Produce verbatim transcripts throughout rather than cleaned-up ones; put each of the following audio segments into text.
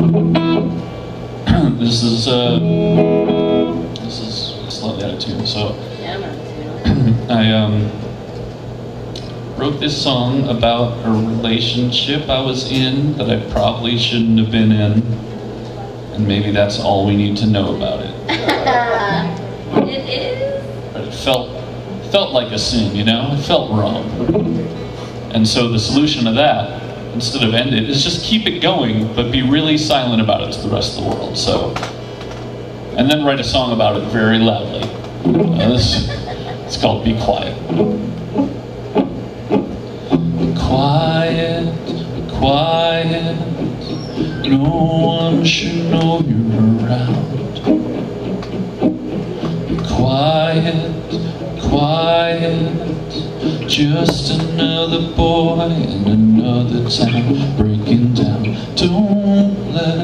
This is uh, this is slightly out of tune. So I um, wrote this song about a relationship I was in that I probably shouldn't have been in, and maybe that's all we need to know about it. It is. But it felt felt like a sin, you know. It felt wrong, and so the solution to that, instead of end it, is just keep it going, but be really silent about it to the rest of the world. So, and then write a song about it very loudly. Uh, this, it's called Be Quiet. Be quiet, be quiet, no one should know you're around. Be quiet, quiet, just another boy in another town breaking down. Don't let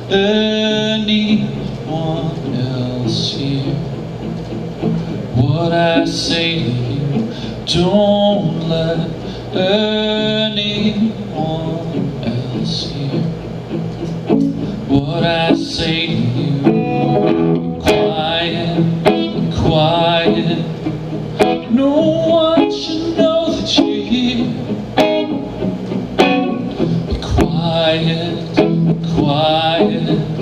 anyone else hear what I say to you. Don't let anyone else hear what I say to you. Quiet, quiet, no one should know that you're here. Be quiet, quiet,